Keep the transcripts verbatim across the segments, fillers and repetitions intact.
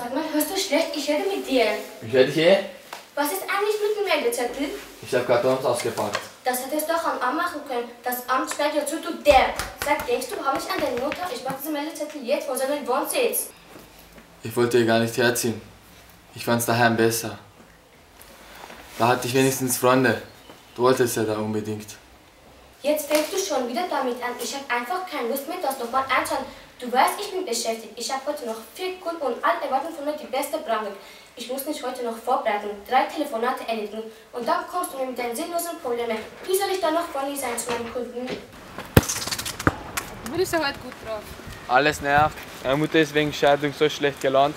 Sag mal, hörst du schlecht? Ich rede mit dir. Ich höre dich eh. Was ist eigentlich mit dem Meldezettel? Ich habe Kartons ausgepackt. Das hättest du doch am Amt machen können. Das Amt sperrt ja zu, du Depp. Sag, denkst du, habe ich an den Notar? Ich mache diesen Meldezettel jetzt vor seinen Wohnsitz. Ich wollte hier gar nicht herziehen. Ich fand's daheim besser. Da hatte ich wenigstens Freunde. Du wolltest ja da unbedingt. Jetzt fängst du schon wieder damit an. Ich habe einfach keine Lust mehr, das nochmal anzuschauen. Du weißt, ich bin beschäftigt. Ich habe heute noch vier Kunden und alle erwarten von mir die beste Brandung. Ich muss mich heute noch vorbereiten, drei Telefonate erledigen. Und dann kommst du mir mit deinen sinnlosen Problemen. Wie soll ich dann noch freundlich sein zu meinen Kunden? Du bist ja heute gut drauf. Alles nervt. Meine Mutter ist wegen Scheidung so schlecht gelaunt.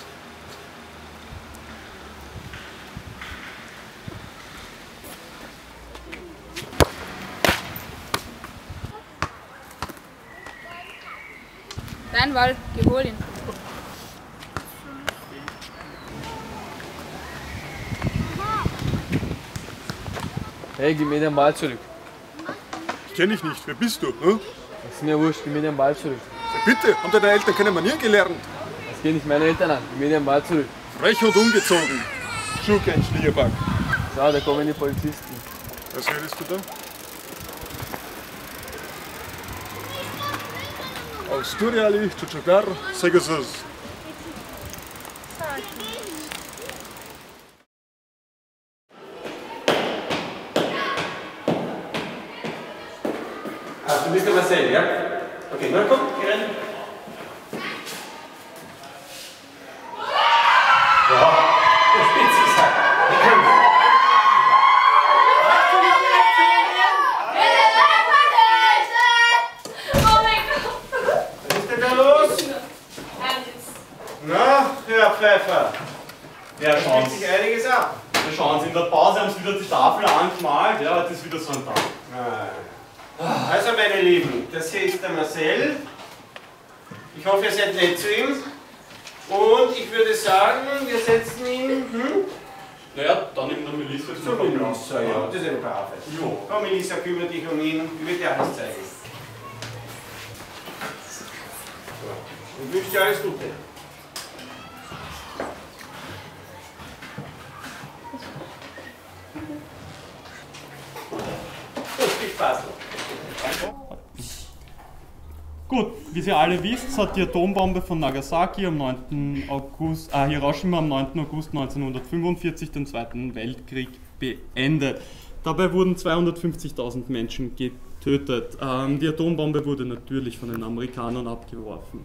Dein Wald, geh hol ihn. Hey, gib mir den Ball zurück. Ich kenn dich nicht. Wer bist du? Hm? Das ist mir wurscht, gib mir den Ball zurück. Ja, bitte, haben deine Eltern keine Manieren gelernt? Das geht nicht meine Eltern an. Gib mir den Ball zurück. Frech und ungezogen. Schon kein Schlierback. So, da kommen die Polizisten. Was redest du da? Aus Turiali, Chuchugar, Segasus. Ah, du bist der Marcel, ja? Okay, na komm, geh rein. Ja, das spitze gesagt. Wir können. Oh mein Gott! Was ist denn da los? Na, Herr Pfeiffer. Ja, Da schauen spielt Sie, sich einiges ab. ja, schauen Sie, in der Pause haben Sie wieder die Tafel angemalt. Ja, das ist wieder so ein Tag. Also, meine Lieben, das hier ist der Marcel. Ich hoffe, ihr seid nett zu ihm. Und ich würde sagen, wir setzen ihn. Hm? Naja, dann eben der Melissa. So, Melissa, ja, das ist eine Brave. Jo. Komm, Melissa, kümmere dich um ihn. Ich will dir alles zeigen. So. Und wünsche dir alles Gute. Und viel Spaß noch. Gut, wie Sie alle wisst, hat die Atombombe von Nagasaki am neunten August, äh, Hiroshima am neunten August neunzehnhundertfünfundvierzig den Zweiten Weltkrieg beendet. Dabei wurden zweihundertfünfzigtausend Menschen getötet. Ähm, die Atombombe wurde natürlich von den Amerikanern abgeworfen.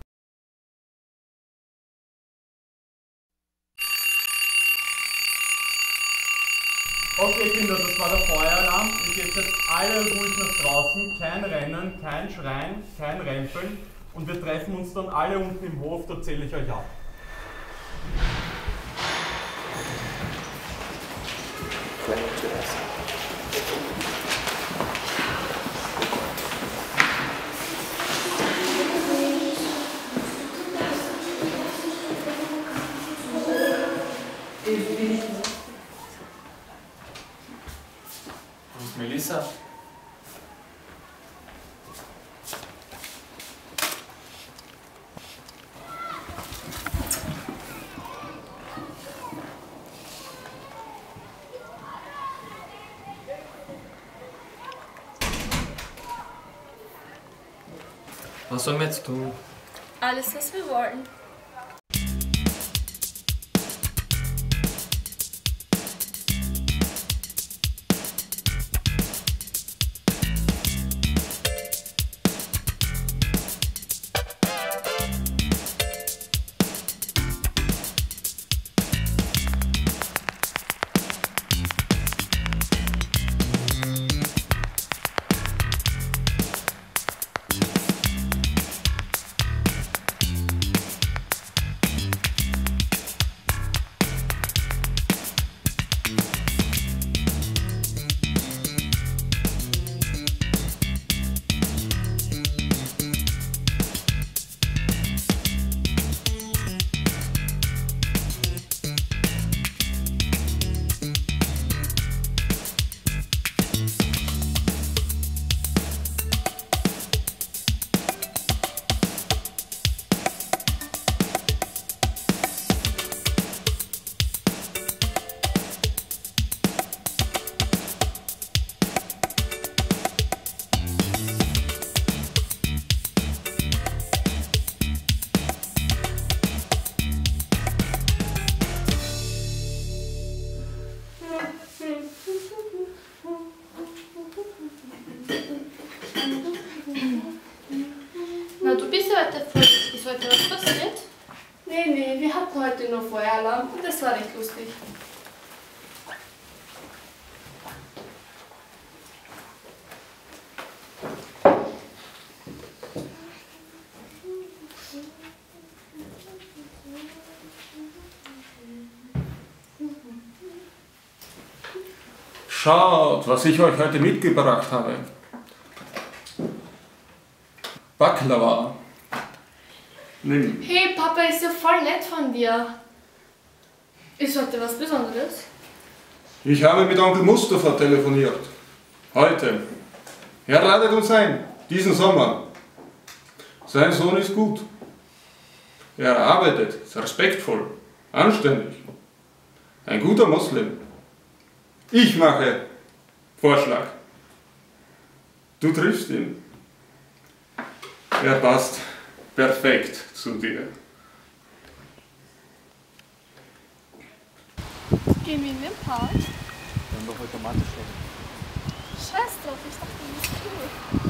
Okay, Kinder, das war der Feueralarm. Ihr geht jetzt alle ruhig nach draußen. Kein Rennen, kein Schreien, kein Rempeln. Und wir treffen uns dann alle unten im Hof, da zähle ich euch ab. Wo ist Melissa? Was sollen wir jetzt tun? Alles, was wir wollen. hatten heute nur Feueralarm und das war recht lustig. Schaut, was ich euch heute mitgebracht habe. Baklava. Nimm. Hey Papa, ist ja voll nett von dir. Ist heute was Besonderes? Ich habe mit Onkel Mustafa telefoniert. Heute. Er ladet uns ein, diesen Sommer. Sein Sohn ist gut. Er arbeitet, ist respektvoll, anständig. Ein guter Moslem. Ich mache Vorschlag. Du triffst ihn. Er passt perfekt zu dir. Gehen wir in den Park? Wir haben doch heute Mathe schon. Scheiß drauf, ich dachte, das ist cool.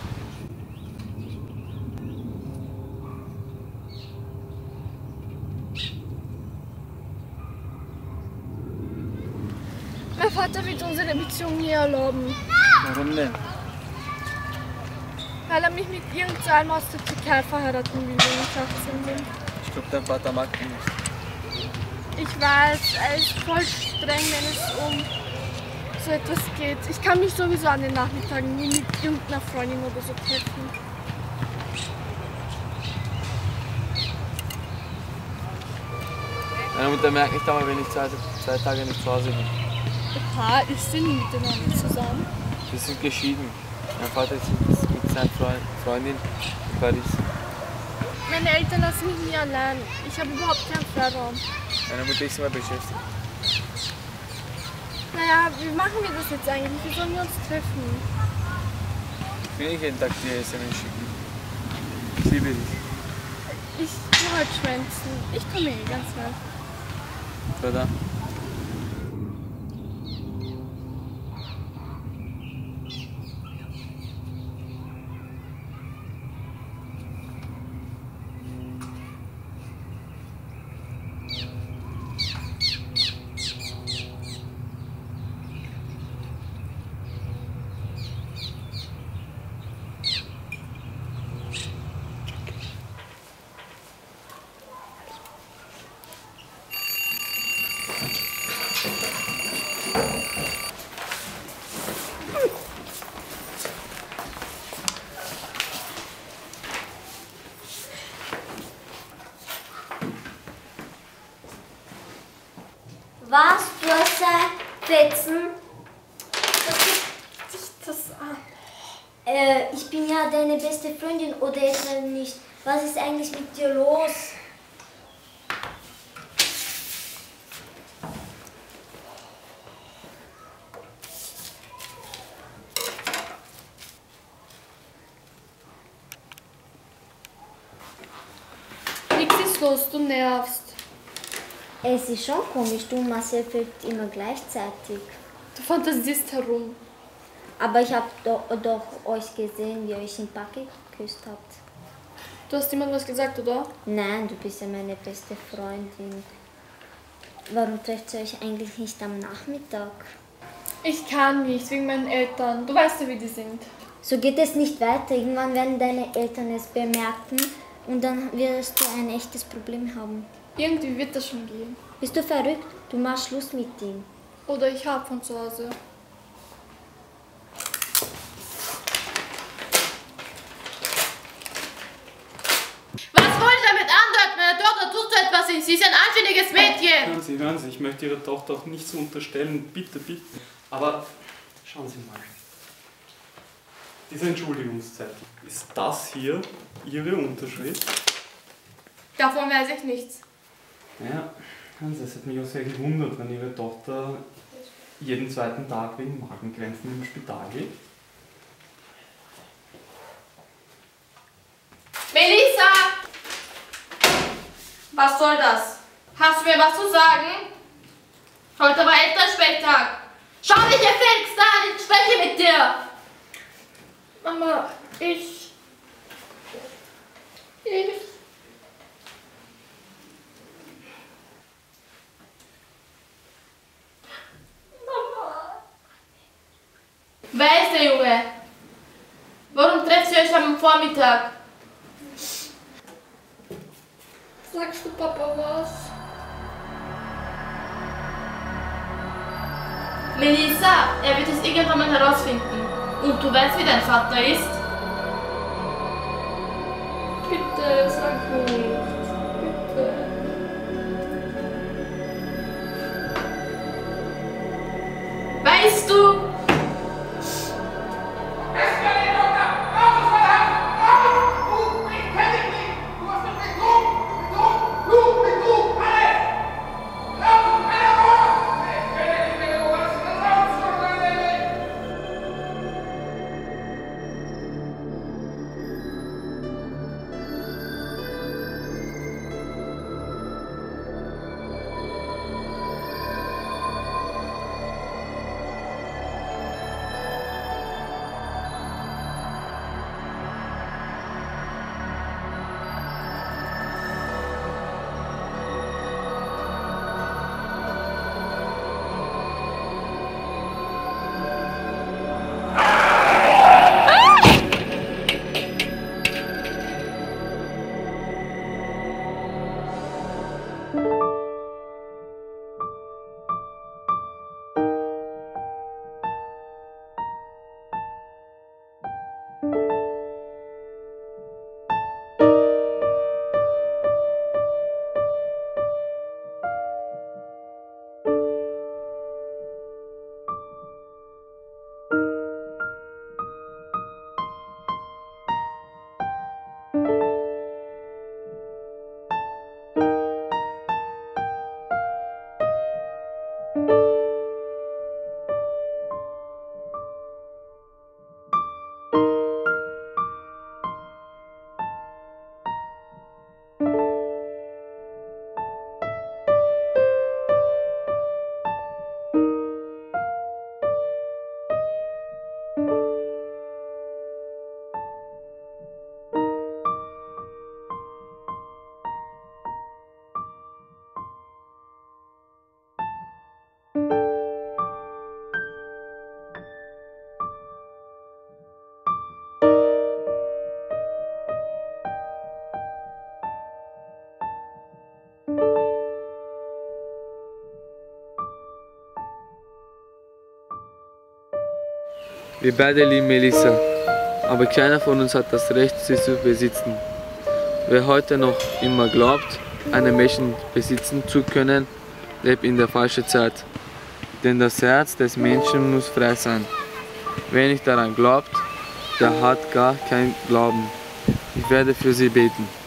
Mein Vater wird unsere Beziehung nie erlauben, Warum denn? weil er mich mit irgendeinem aus der Türkei verheiraten will, wenn ich achtzehn bin. Ich glaube, dein Vater mag dich nicht. Ich weiß, er ist voll streng, wenn es um so etwas geht. Ich kann mich sowieso an den Nachmittagen nie mit irgendeiner Freundin oder so treffen. Meine Mutter merkt nicht einmal, wenn ich zwei, zwei Tage nicht zu Hause bin. Papa, ist denn nie miteinander zusammen? Wir sind geschieden. Mein Vater ist mit seiner Freund, Freundin in Paris. Meine Eltern lassen mich nie allein. Ich habe überhaupt keinen Freiraum. Meine Mutter ist immer beschäftigt. Naja, wie machen wir das jetzt eigentlich? Wie sollen wir uns treffen? Ich will nicht jeden Tag dir S M S schicken. Ich liebe dich. Ich gehe heute schwänzen. Ich komme eh ganz schnell. So dann. Was? Du hast gesagt, Fetzen? Sich das an. Äh, ich bin ja deine beste Freundin oder etwa nicht. Was ist eigentlich mit dir los? Nix ist los, du nervst. Es ist schon komisch, du und Marcel fällt immer gleichzeitig. Du fantasierst herum. Aber ich habe doch, doch euch gesehen, wie ihr euch im Park geküsst habt. Du hast jemand was gesagt, oder? Nein, du bist ja meine beste Freundin. Warum trefft ihr euch eigentlich nicht am Nachmittag? Ich kann nicht, wegen meinen Eltern. Du weißt ja, wie die sind. So geht es nicht weiter. Irgendwann werden deine Eltern es bemerken und dann wirst du ein echtes Problem haben. Irgendwie wird das schon gehen. Bist du verrückt? Du machst Schluss mit ihm. Oder ich hab von zu Hause. Was wollen Sie damit andeuten? Meine Tochter tut so etwas nicht. Sie ist ein anständiges Mädchen. Hören Sie, hören Sie, ich möchte Ihrer Tochter auch nichts unterstellen, bitte, bitte. Aber schauen Sie mal. Diese Entschuldigungszeit, ist das hier Ihre Unterschrift? Davon weiß ich nichts. Ja, es hat mich auch sehr gewundert, wenn Ihre Tochter jeden zweiten Tag wegen Magenkrämpfen im Spital liegt. Melissa! Was soll das? Hast du mir was zu sagen? Heute war Elternsprechtag. Schau dich gefälligst an, ich spreche mit dir. Mama, ich... Ich... Wer ist der Junge? Warum trefft ihr euch am Vormittag? Sagst du Papa was? Melissa, er wird es irgendwann mal herausfinden. Und du weißt, wie dein Vater ist? Bitte, sag nicht. Bitte. Weißt du? Wir beide lieben Melissa, aber keiner von uns hat das Recht, sie zu besitzen. Wer heute noch immer glaubt, einen Menschen besitzen zu können, lebt in der falschen Zeit. Denn das Herz des Menschen muss frei sein. Wer nicht daran glaubt, der hat gar keinen Glauben. Ich werde für sie beten.